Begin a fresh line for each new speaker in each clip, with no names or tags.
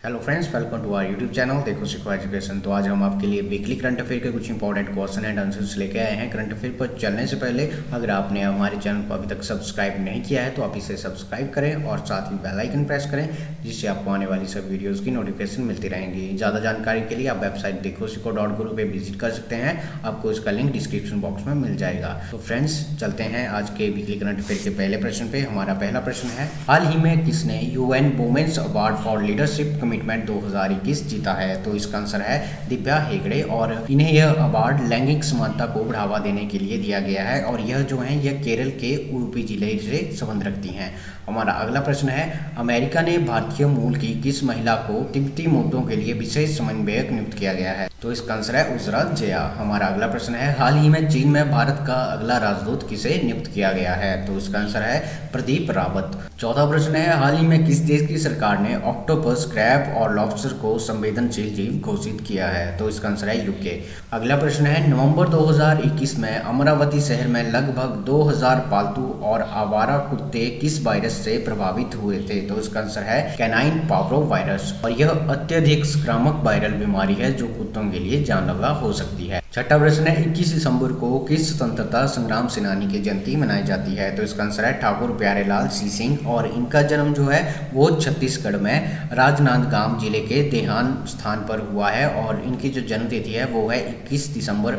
Hello friends, welcome to our YouTube channel Dekho Seekho education. तो आज हम आपके लिए वीकली करंट अफेयर के कुछ इंपॉर्टेंट क्वेश्चन एंड आंसर्स लेके आए हैं। करंट अफेयर पर चलने से पहले अगर आपने हमारे चैनल को अभी तक सब्सक्राइब नहीं किया है तो आप इसे सब्सक्राइब करें और साथ ही बेल आइकन प्रेस करें, जिससे आपको आने वाली सब वीडियोज़ की नोटिफिकेशन मिलती रहेंगी। ज़्यादा जानकारी के लिए आप वेबसाइट देखो सीखो .guru पे विजिट कर सकते हैं, आपको इसका लिंक डिस्क्रिप्शन बॉक्स में मिल जाएगा। तो फ्रेंड्स, चलते हैं आज के वीकली करंट अफेयर के पहले प्रश्न पे। हमारा पहला प्रश्न है, हाल ही में किसने UN women's award for leadership commitment 2021 जीता है? तो इसका आंसर है दिव्या हेगड़े, और इन्हें यह अवार्ड लैंगिक समानता को बढ़ावा देने के लिए दिया गया है और यह जो है यह केरल के उडुपी जिले से संबंध रखती हैं। हमारा अगला प्रश्न है, अमेरिका ने भारतीय मूल की किस महिला को तिब्बती मुद्दों के लिए विशेष समन्वयक नियुक्त किया गया है? तो इसका आंसर है उजरा जया। हमारा अगला प्रश्न है, हाल ही में चीन में भारत का अगला राजदूत किसे नियुक्त किया गया है? तो इसका आंसर है प्रदीप रावत। चौथा प्रश्न है, हाल ही में किस देश की सरकार ने ऑक्टोपस, क्रैब और लॉबस्टर को संवेदनशील जीव घोषित किया है? तो इसका आंसर है यूके। अगला प्रश्न है, नवंबर 2021 में अमरावती शहर में लगभग 2000 पालतू और आवारा कुत्ते किस वायरस से प्रभावित हुए थे? तो इसका आंसर है कैनाइन पार्वो वायरस, और यह अत्यधिक संक्रामक वायरल बीमारी है जो कुत्तों के लिए जानलेवा हो सकती है। छठा प्रश्न है, 21 दिसंबर को किस स्वतंत्रता संग्राम सेनानी की जयंती मनाई जाती है? तो इसका आंसर है ठाकुर प्यारेलाल सिंह, और इनका जन्म जो है वो छत्तीसगढ़ में राजनांदगांव जिले के देहान स्थान पर हुआ है, और इनकी जो जन्म तिथि है वो है 21 दिसंबर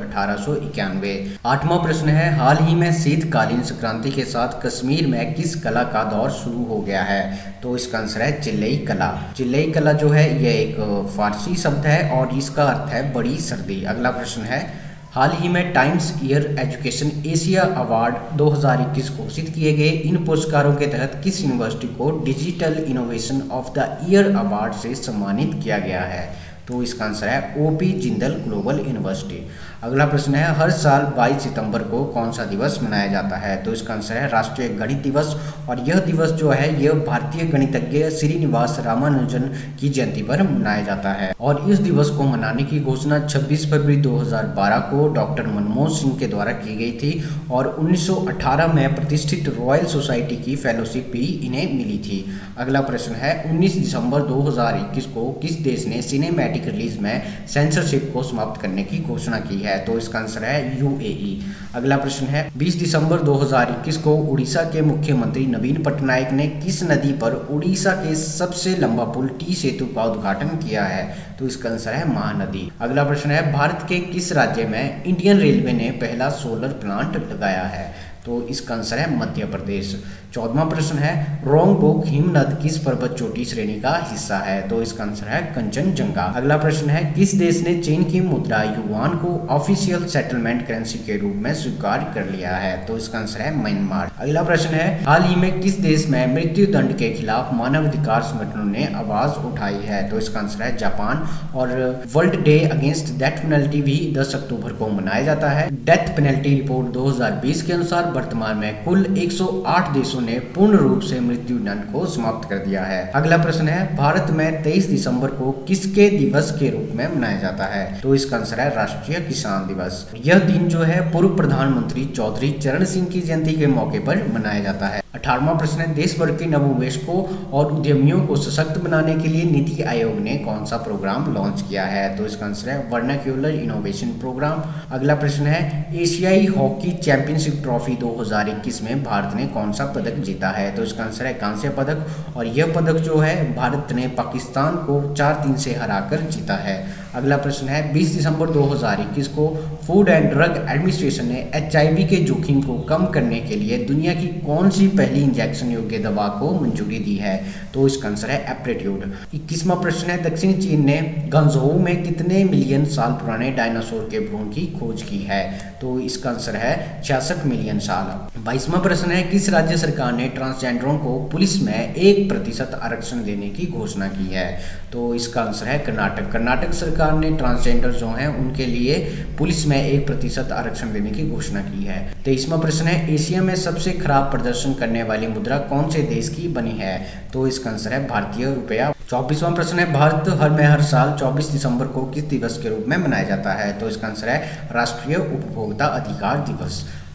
1891। आठवां प्रश्न है, हाल ही में शीतकालीन संक्रांति के साथ कश्मीर में किस कला का दौर शुरू हो गया है? तो इसका आंसर है चिल्लई कला। चिल्लई कला जो है यह एक फारसी शब्द है और इसका अर्थ है बड़ी सर्दी। अगला प्रश्न है, हाल ही में Times year education Asia award 2021 घोषित किए गए। इन पुरस्कारों के तहत किस यूनिवर्सिटी को digital innovation of the year award से सम्मानित किया गया है? तो इसका आंसर है ओपी जिंदल ग्लोबल यूनिवर्सिटी। अगला प्रश्न है, हर साल 22 सितंबर को कौन सा दिवस मनाया जाता है? तो इसका आंसर है राष्ट्रीय गणित दिवस, और यह दिवस जो है यह भारतीय गणितज्ञ श्रीनिवास रामानुजन की जयंती पर मनाया जाता है, और इस दिवस को मनाने की घोषणा 26 फरवरी 2012 को डॉक्टर मनमोहन सिंह के द्वारा की गई थी, और 1918 में प्रतिष्ठित रॉयल सोसाइटी की फेलोशिप भी इन्हें मिली थी। अगला प्रश्न है, 19 दिसंबर 2021 को किस देश ने सिनेमैटिक रिलीज में सेंसरशिप को समाप्त करने की घोषणा की है? तो इसका आंसर है यूएई। अगला प्रश्न है, 20 दिसंबर 2021 को उड़ीसा के मुख्यमंत्री नवीन पटनायक ने किस नदी पर उड़ीसा के सबसे लंबा पुल टी सेतु का उद्घाटन किया है? तो इसका आंसर है महानदी। अगला प्रश्न है, भारत के किस राज्य में इंडियन रेलवे ने पहला सोलर प्लांट लगाया है? तो इसका आंसर है मध्य प्रदेश। 14वां प्रश्न है, रोंगबोक हिमनद किस पर्वत चोटी श्रेणी का हिस्सा है? तो इसका आंसर है कंचनजंगा। अगला प्रश्न है, किस देश ने चीन की मुद्रा युआन को ऑफिशियल सेटलमेंट करेंसी के रूप में स्वीकार कर लिया है? तो इसका आंसर है म्यांमार। अगला प्रश्न है, हाल ही में किस देश में मृत्यु दंड के खिलाफ मानवाधिकार संगठनों ने आवाज उठाई है? तो इसका आंसर है जापान, और world day against death penalty भी 10 अक्टूबर को मनाया जाता है। डेथ पेनल्टी रिपोर्ट 2020 के अनुसार वर्तमान में कुल 108 देशों ने पूर्ण रूप से मृत्यु दंड को समाप्त कर दिया है। अगला प्रश्न है, भारत में 23 दिसंबर को किसके दिवस के रूप में मनाया जाता है? तो इसका आंसर है राष्ट्रीय किसान दिवस। यह दिन जो है पूर्व प्रधानमंत्री चौधरी चरण सिंह की जयंती के मौके पर मनाया जाता है। 18वां प्रश्न है, देश भर के नवोन्मेषकों और उद्यमियों को सशक्त बनाने के लिए नीति आयोग ने कौन सा प्रोग्राम लॉन्च किया है? तो इसका आंसर है वर्नाक्यूलर इनोवेशन प्रोग्राम। अगला प्रश्न है, एशियाई हॉकी चैंपियनशिप ट्रॉफी 2021 में भारत ने कौन सा पदक जीता है? तो इसका आंसर है कांस्य पदक, और यह पदक जो है भारत ने पाकिस्तान को 4-3 से हराकर जीता है। अगला प्रश्न है, 20 दिसंबर 2021 को फूड एंड ड्रग एडमिनिस्ट्रेशन ने HIV के जोखिम को कम करने के लिए दुनिया की कौन सी पहली इंजेक्शन योग्य दवा को मंजूरी दी है? तो इसका आंसर है एप्रेट्यूड। 21वां प्रश्न है, दक्षिण चीन ने गंगझोउ में कितने मिलियन साल पुराने डायनासोर के भ्रूण की खोज की है? तो इसका आंसर है 66 मिलियन साल। 22वां प्रश्न है, किस राज्य सरकार ने ट्रांसजेंडरों को पुलिस में 1% आरक्षण देने की घोषणा की है? तो इसका आंसर है कर्नाटक। कर्नाटक सरकार ने ट्रांसजेंडर जो हैं उनके लिए पुलिस में 1% आरक्षण देने की घोषणा की है। 23वां प्रश्न है, एशिया में सबसे खराब प्रदर्शन करने वाली मुद्रा कौन से देश की बनी है? तो इसका आंसर है भारतीय रुपया। 24वां प्रश्न है, भारत हर साल 24 दिसंबर को किस दिवस के रूप में मनाया जाता है? तो इसका आंसर है राष्ट्रीय उपभोक्ता अधिकार दिवस।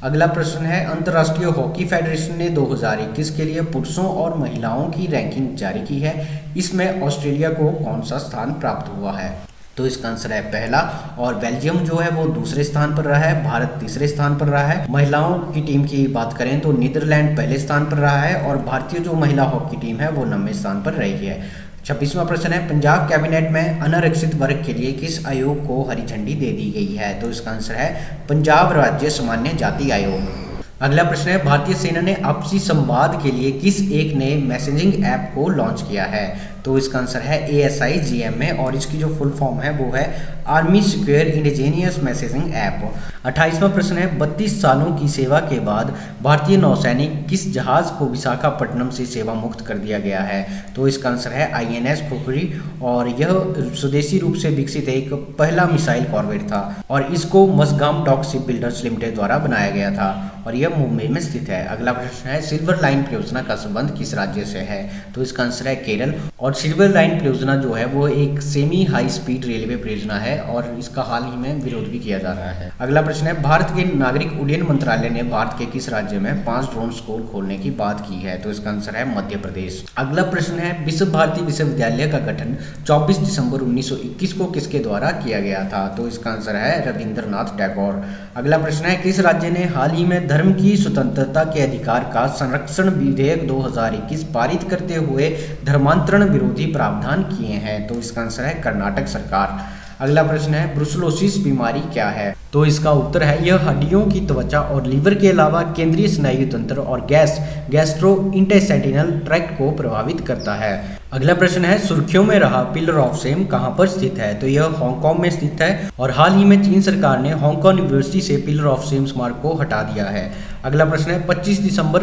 अगला प्रश्न है, अंतर्राष्ट्रीय हॉकी फेडरेशन ने 2021 के लिए पुरुषों और महिलाओं की रैंकिंग जारी की है। इसमें ऑस्ट्रेलिया को कौन सा स्थान प्राप्त हुआ है? तो इसका आंसर है पहला, और बेल्जियम जो है वो दूसरे स्थान पर रहा है, भारत तीसरे स्थान पर रहा है। महिलाओं की टीम की बात करें तो नीदरलैंड पहले स्थान पर रहा है और भारतीय जो महिला हॉकी टीम है वो 9वें स्थान पर रही है। 26वां प्रश्न है, पंजाब कैबिनेट में अनारक्षित वर्ग के लिए किस आयोग को हरी झंडी दे दी गई है? तो इसका आंसर है पंजाब राज्य सामान्य जाति आयोग। अगला प्रश्न है, भारतीय सेना ने आपसी संवाद के लिए किस एक नए मैसेजिंग ऐप को लॉन्च किया है? तो इसका आंसर है ASIGMA और इसकी जो फुल फॉर्म है वो है army secure indigenous messaging app. 28वां प्रश्न है, 32 सालों की सेवा के बाद भारतीय नौसैनिक किस जहाज को विशाखापट्टनम से सेवा मुक्त कर दिया गया है? तो इसका आंसर है INS खुखरी और यह स्वदेशी रूप से विकसित एक पहला मिसाइल कॉर्वेट था और इसको Mazagon dock ship builders limited द्वारा बनाया गया था और यह मुंबई में स्थित है। अगला प्रश्न है, सिल्वर लाइन परियोजना का संबंध किस राज्य से है? तो इसका आंसर है केरल और सिल्वर लाइन परियोजना जो है वो एक सेमी हाई स्पीड रेलवे परियोजना है और इसका हाल ही में विरोध भी किया जा रहा है। अगला प्रश्न है, भारत के नागरिक उड्डयन मंत्रालय ने भारत के किस राज्य में 5 ड्रोन स्कूल खोलने की बात की है? तो इसका आंसर है मध्य प्रदेश। अगला प्रश्न है, विश्व भारती विश्वविद्यालय का गठन 24 दिसंबर 1921 को किसके द्वारा किया गया था? तो इसका आंसर है रविंद्रनाथ टैगोर। अगला प्रश्न है, किस राज्य ने हाल ही में धर्म की स्वतंत्रता के अधिकार का संरक्षण विधेयक 2021 पारित करते हुए धर्मांतरण विरोधी प्रावधान किए हैं? तो इसका आंसर है कर्नाटक सरकार। अगला प्रश्न है, ब्रुसलोसिस बीमारी क्या है? तो इसका उत्तर है यह हड्डियों की त्वचा और लीवर के अलावा केंद्रीय स्नायु तंत्र और गैस्ट्रोइंटेस्टाइनल ट्रैक्ट को प्रभावित करता है। अगला प्रश्न है, सुर्खियों में रहा पिलर ऑफ फेम कहां पर स्थित है? तो यह हांगकांग में स्थित है और हाल ही में चीन सरकार ने हांगकांग यूनिवर्सिटी से पिलर ऑफ फेम स्मारक को हटा दिया है। अगला प्रश्न है, 25 दिसंबर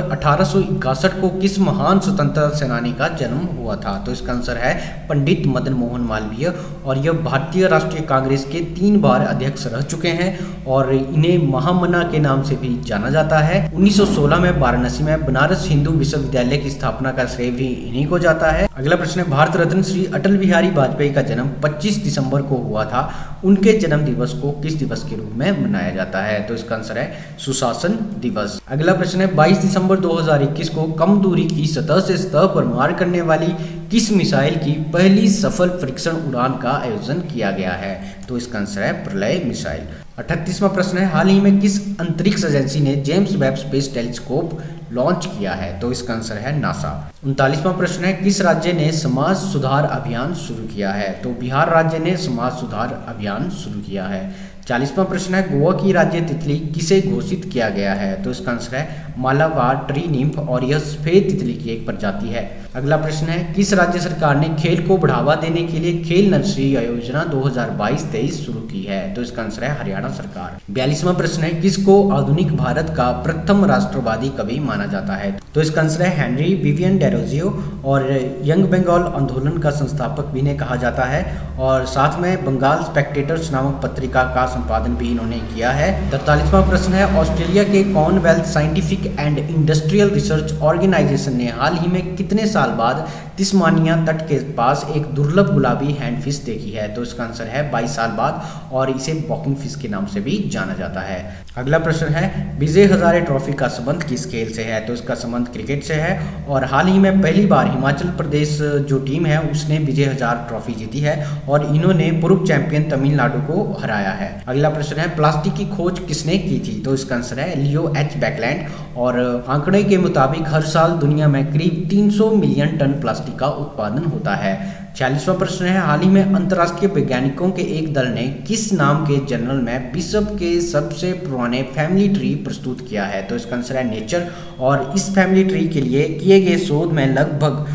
1861 को किस महान स्वतंत्रता सेनानी का जन्म हुआ था? तो इसका आंसर है पंडित मदन मोहन मालवीय और यह भारतीय राष्ट्रीय कांग्रेस के 3 बार अध्यक्ष रह चुके हैं और इन्हें महामना के नाम से भी जाना जाता है। 1916 में वाराणसी में बनारस हिंदू विश्वविद्यालय की स्थापना का श्रेय भी इन्हीं को जाता है। अगला प्रश्न है, भारत रत्न श्री अटल बिहारी वाजपेयी का जन्म 25 दिसंबर को हुआ था, उनके जन्म दिवस को किस दिवस के रूप में मनाया जाता है? तो इसका आंसर है सुशासन दिवस। अगला प्रश्न है, 22 दिसंबर 2021 को कम दूरी की सतह से सतह पर मार करने वाली किस मिसाइल की पहली सफल परीक्षण उड़ान का आयोजन किया गया है? तो इसका आंसर है प्रलय मिसाइल। 38वां प्रश्न है, हाल ही में किस अंतरिक्ष एजेंसी ने James Webb space telescope launch किया है? तो इसका आंसर है नासा। 39वां प्रश्न है, किस राज्य ने समाज सुधार अभियान शुरू किया है? तो बिहार राज्य ने समाज सुधार अभियान शुरू किया है। 40वां प्रश्न है, गोवा की राज्य तितली किसे घोषित किया गया है? तो इसका आंसर है मालाबार ट्री निम्फ और यह सफेद तितली की एक प्रजाति है। अगला प्रश्न है, किस राज्य सरकार ने खेल को बढ़ावा देने के लिए खेल नर्सरी योजना 2022-23 शुरू की है? तो इसका आंसर है हरियाणा सरकार। 42वां प्रश्न है, किसको आधुनिक भारत का प्रथम राष्ट्रवादी कवि माना जाता है? तो इसका आंसर है हेनरी विवियन डेरोजियो और यंग बंगाल आंदोलन का संस्थापक भी इन्हें कहा जाता है और साथ में बंगाल स्पेक्टेटर्स नामक पत्रिका का संपादन भी इन्होंने किया है। 43वां प्रश्न है, ऑस्ट्रेलिया के commonwealth scientific and industrial research organisation ने हाल ही में कितने साल बाद तिस्मानिया तट के पास एक दुर्लभ गुलाबी हैंडफिश देखी है? तो इसका आंसर है 22 साल बाद और इसे बॉकिंग फिश के नाम से भी जाना जाता है। अगला प्रश्न है, विजय हजारे ट्रॉफी का संबंध किस खेल से है? तो इसका संबंध क्रिकेट से है और हाल ही में पहली बार हिमाचल प्रदेश जो टीम है उसने विजय हजारे ट्रॉफी जीती है और इन्होंने पूर्व चैंपियन तमिलनाडु को हराया है। अगला प्रश्न है, प्लास्टिक की खोज किसने की थी? तो इसका आंसर है लियो एच बैकलैंड और आंकड़े के मुताबिक हर साल दुनिया में करीब 300 मिलियन टन प्लास्टिक का उत्पादन होता है। 46वां प्रश्न है, हाल ही में अंतर्राष्ट्रीय वैज्ञानिकों के एक दल ने किस नाम के जर्नल में विश्व के सबसे पुराने फैमिली ट्री प्रस्तुत किया है? तो इसका आंसर है नेचर और इस फैमिली ट्री के लिए किए गए शोध में लगभग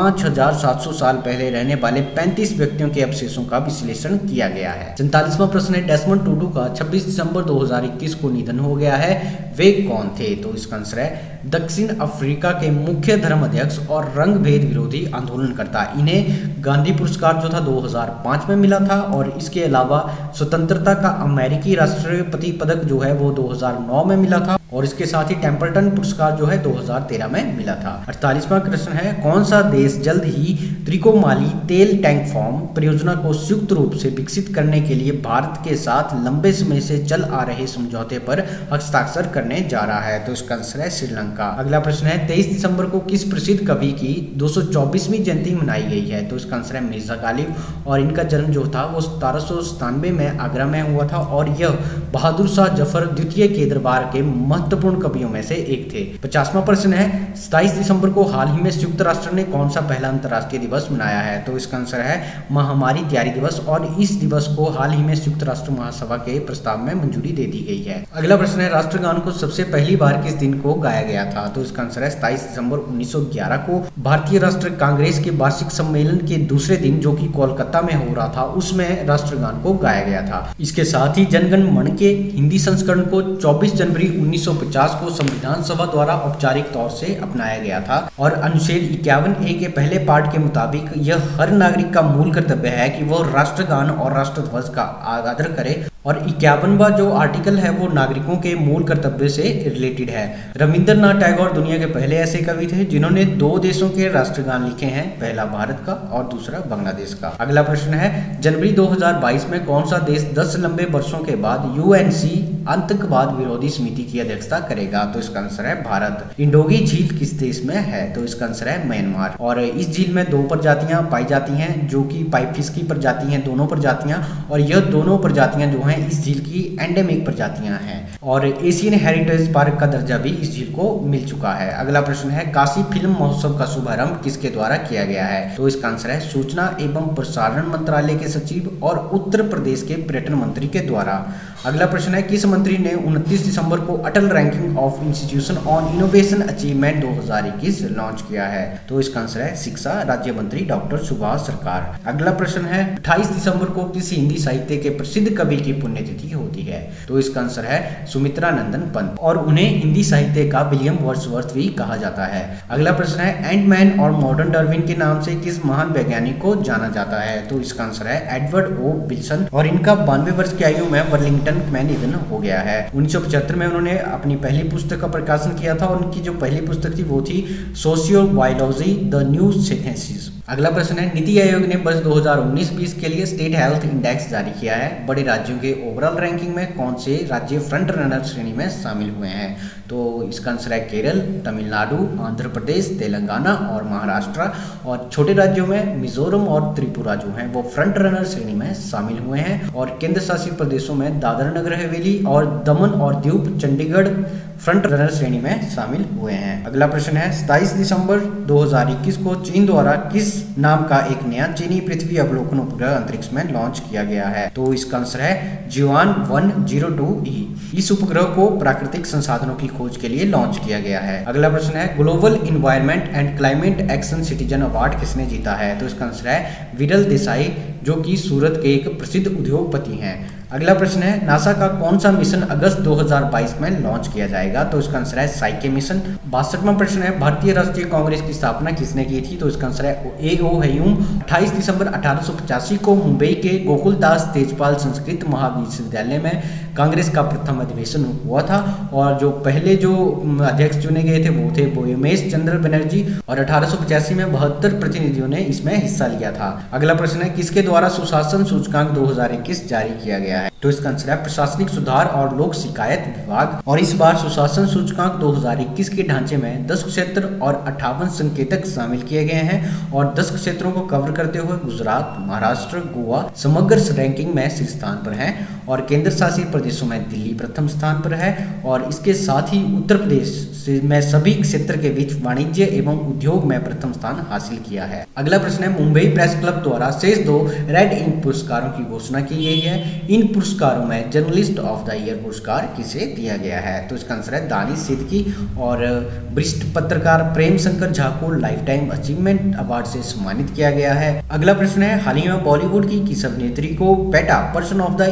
5700 साल पहले रहने वाले 35 व्यक्तियों के अवशेषों का विश्लेषण किया गया है। 47वां प्रश्न है, डेसमंड टुडू का 26 दिसंबर 2021 को निधन हो गया है, वे कौन थे? तो इसका आंसर है दक्षिण अफ्रीका के मुख्य धर्म अध्यक्ष और रंग भेद विरोधी आंदोलनकर्ता। इन्हें गांधी पुरस्कार जो था 2005 में मिला था और इसके अलावा स्वतंत्रता का अमेरिकी राष्ट्रपति पदक जो है वो 2009 में मिला था और इसके साथ ही टेम्पल्टन पुरस्कार जो है 2013 में मिला था। 48वां प्रश्न है, कौन सा देश जल्द ही त्रिकोमाली तेल टैंक फार्म परियोजना को संयुक्त रूप से विकसित करने के लिए भारत के साथ लंबे समय से चल आ रहे समझौते पर हस्ताक्षर करने जा रहा है? तो इसका आंसर है श्रीलंका। अगला प्रश्न है, 23 दिसंबर को किस प्रसिद्ध कवि की 224वीं जयंती मनाई गई है? तो इसका आंसर है मिर्जा गालिब, और इनका जन्म जो था वो 1797 में आगरा में हुआ था, और यह बहादुर शाह जफर द्वितीय के दरबार के महत्वपूर्ण कवियों में से एक थे। 50वां प्रश्न है, 27 दिसंबर को हाल ही में संयुक्त राष्ट्र ने कौन सा पहला अंतर्राष्ट्रीय दिवस मनाया है? तो इसका आंसर है महामारी तैयारी दिवस, और इस दिवस को हाल ही में संयुक्त राष्ट्र महासभा के प्रस्ताव में मंजूरी दे दी गई है। अगला प्रश्न है, राष्ट्रगान को सबसे पहली बार किस दिन को गाया गया था? तो इसका आंसर है 27 दिसंबर 1911 को भारतीय राष्ट्रीय कांग्रेस के वार्षिक सम्मेलन के दूसरे दिन, जो कि कोलकाता में हो रहा था, उसमें राष्ट्रगान को गाया गया था। इसके साथ ही जनगण मन के हिंदी संस्करण को 24 जनवरी 1950 को संविधान सभा द्वारा औपचारिक तौर से अपनाया गया था, और अनुच्छेद 51A के पहले पार्ट के मुताबिक यह हर नागरिक का मूल कर्तव्य है कि वह राष्ट्रगान और राष्ट्रध्वज का आदर करे, और 51वां जो आर्टिकल है वो नागरिकों के मूल कर्तव्य से रिलेटेड है। रविंद्रनाथ टैगोर दुनिया के पहले ऐसे कवि थे जिन्होंने 2 देशों के राष्ट्रगान लिखे हैं, पहला भारत का और दूसरा बांग्लादेश का। अगला प्रश्न है, जनवरी 2022 में कौन सा देश 10 लंबे वर्षों के बाद UNC आतंकवाद विरोधी समिति की अध्यक्षता करेगा? तो इसका आंसर है भारत। इंडोगी झील किस देश में है? तो इसका आंसर है म्यांमार, और इस झील में 2 प्रजातियां पाई जाती हैं, जो कि पाइप फिश की प्रजाति हैं, दोनों प्रजातियां, और यह दोनों प्रजातियां जो हैं इस झील की एंडेमिक प्रजातियां हैं, और एशियन हेरिटेज पार्क का दर्जा भी इस झील को मिल चुका है। अगला प्रश्न है, काशी फिल्म महोत्सव का शुभारंभ किसके द्वारा किया गया है? तो इसका आंसर है सूचना एवं प्रसारण मंत्रालय के सचिव और उत्तर प्रदेश के पर्यटन मंत्री के द्वारा। अगला प्रश्न है, किस मंत्री ने 29 दिसंबर को Atal ranking of institution on innovation achievement 2021 launch किया है? तो इसका आंसर है शिक्षा राज्य मंत्री डॉक्टर सुभाष सरकार। अगला प्रश्न है, 28 दिसंबर को किस हिंदी साहित्य के प्रसिद्ध कवि की पुण्यतिथि होती है? तो इसका आंसर है सुमित्रा नंदन पंत, और उन्हें हिंदी साहित्य का विलियम वर्ड्सवर्थ भी कहा जाता है। अगला प्रश्न है, एंटमैन और मॉडर्न डार्विन के नाम से किस महान वैज्ञानिक को जाना जाता है? तो इसका आंसर है एडवर्ड ओ विल्सन, और इनका 92 वर्ष की आयु में वर्लिंगटन में निधन हो गया है। 1975 में उन्होंने अपनी पहली पुस्तक का प्रकाशन किया था, और उनकी जो पहली पुस्तक थी वो थी सोशियोबायोलॉजी द न्यू साइंसेस। अगला प्रश्न है, नीति आयोग ने वर्ष 2019-20 के लिए स्टेट हेल्थ इंडेक्स जारी किया है। बड़े राज्यों के ओवरऑल रैंकिंग में कौन से राज्य फ्रंट रनर श्रेणी में शामिल हुए हैं? तो इसका आंसर है केरल, तमिलनाडु, आंध्र प्रदेश, तेलंगाना और महाराष्ट्र, और छोटे राज्यों में मिजोरम और त्रिपुरा जो हैं वो फ्रंट रनर श्रेणी में शामिल हुए हैं, और केंद्र शासित प्रदेशों में दादरा नगर हवेली और दमन और दीव चंडीगढ़ फ्रंट रनर श्रेणी में शामिल हुए हैं। अगला प्रश्न है, 27 दिसंबर 2021 को चीन द्वारा किस नाम का एक नया चीनी पृथ्वी अवलोकन उपग्रह अंतरिक्ष में लॉन्च किया गया है? तो इसका आंसर है जिवान 102E। इस उपग्रह को प्राकृतिक संसाधनों की खोज के लिए लॉन्च किया गया है। अगला प्रश्न है, global environment and climate action citizen award किसने जीता है? तो इसका आंसर है विरल देसाई, जो कि सूरत के एक प्रसिद्ध उद्योगपति हैं। अगला प्रश्न है, नासा का कौन सा मिशन अगस्त 2022 में लॉन्च किया जाएगा? तो इसका आंसर है साइके मिशन। 62वां प्रश्न है, भारतीय राष्ट्रीय कांग्रेस की स्थापना किसने की थी? तो इसका आंसर है A.O. ह्यूम। 28 दिसंबर 1885 को मुंबई के गोकुलदास तेजपाल संस्कृत महाविश्वविद्यालय में कांग्रेस का प्रथम अधिवेशन हुआ था, और जो पहले जो अध्यक्ष चुने गए थे वो थे बोयमेश चंद्र बनर्जी, और 1885 में 72 प्रतिनिधियों ने इसमें हिस्सा लिया था। अगला प्रश्न है, किसके द्वारा सुशासन सूचकांक 2021 जारी किया गया है? तो इसका आंसर है प्रशासनिक सुधार और लोक शिकायत विभाग, और इस बार सुशासन सूचकांक 2021 के ढांचे में 10 क्षेत्र और 58 संकेतक शामिल किए गए हैं, और 10 क्षेत्रों को कवर करते हुए गुजरात, महाराष्ट्र, गोवा समग्र रैंकिंग में शीर्ष स्थान पर हैं, और केंद्र शासित प्रदेशों में दिल्ली प्रथम स्थान पर है, और इसके साथ ही उत्तर प्रदेश में सभी क्षेत्र के बीच वाणिज्य एवं उद्योग में प्रथम स्थान हासिल किया है। अगला प्रश्न है, मुंबई प्रेस क्लब द्वारा शेष 2 रेड इंक पुरस्कारों की घोषणा की गई है। इन पुरस्कारों में जर्नलिस्ट ऑफ द ईयर पुरस्कार किसे दिया गया है? तो इसका आंसर है दानिश सिद्दीकी, और वरिष्ठ पत्रकार प्रेम शंकर झा को लाइफ टाइम अचीवमेंट अवार्ड से सम्मानित किया गया है। अगला प्रश्न है, हाल ही में बॉलीवुड की किस अभिनेत्री को PETA person of the year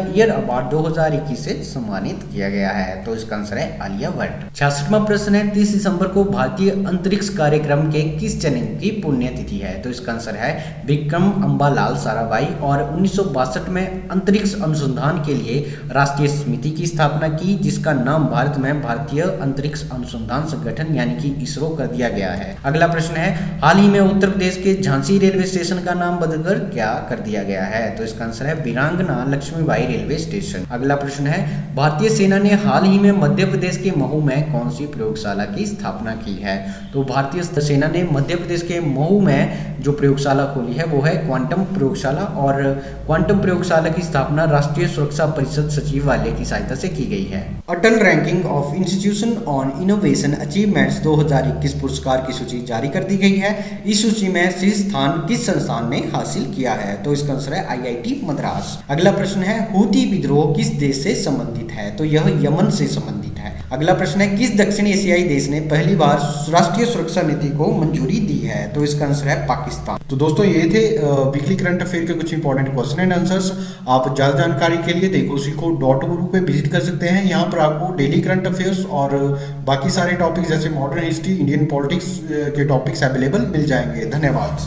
award 2021 से सम्मानित किया गया है? तो इसका आंसर है आलिया भट्ट। 66वां प्रश्न है 30 दिसंबर को भारतीय अंतरिक्ष कार्यक्रम के किस जन्म की पुण्यतिथि है? तो इसका आंसर है विक्रम अम्बालाल साराभाई। और 1962 में अंतरिक्ष अनुसंधान के लिए राष्ट्रीय समिति की स्थापना की, जिसका नाम भारत में भारतीय अंतरिक्ष अनुसंधान संगठन यानी कि इसरो कर दिया गया है। अगला प्रश्न है हाल ही में उत्तर प्रदेश के झांसी रेलवे स्टेशन का नाम बदलकर क्या कर दिया गया है? तो इसका आंसर है वीरांगना लक्ष्मीबाई रेलवे स्टेशन। अगला प्रश्न है भारतीय सेना ने हाल ही में मध्य प्रदेश के महू में कौन सी प्रयोगशाला की स्थापना की है? तो भारतीय सेना ने मध्य प्रदेश के महू में जो प्रयोगशाला खोली है वो है क्वांटम प्रयोगशाला। और क्वांटम प्रयोगशाला की स्थापना राष्ट्रीय सुरक्षा परिषद सचिवालय की सहायता से की गई है। Atal ranking of institution on innovation achievements 2021 पुरस्कार की सूची जारी कर दी गई है। इस सूची में शीर्ष स्थान किस संस्थान ने हासिल किया है? तो इसका आंसर है IIT मद्रास। अगला प्रश्न है हूती विद्रोह किस देश से संबंधित है? तो यह यमन से संबंधित है। अगला प्रश्न है किस दक्षिण एशियाई देश ने पहली बार राष्ट्रीय सुरक्षा नीति को मंजूरी दी है? तो इसका आंसर है पाकिस्तान। तो दोस्तों ये थे वीकली करंट अफेयर के कुछ इंपॉर्टेंट क्वेश्चन एंड आंसर्स। आप ज्यादा जानकारी के लिए देखोसीखो.guru पे विजिट कर सकते हैं। यहाँ पर आपको डेली करंट अफेयर्स और बाकी सारे टॉपिक्स जैसे मॉडर्न हिस्ट्री, इंडियन पॉलिटिक्स के टॉपिक्स अवेलेबल मिल जाएंगे। धन्यवाद।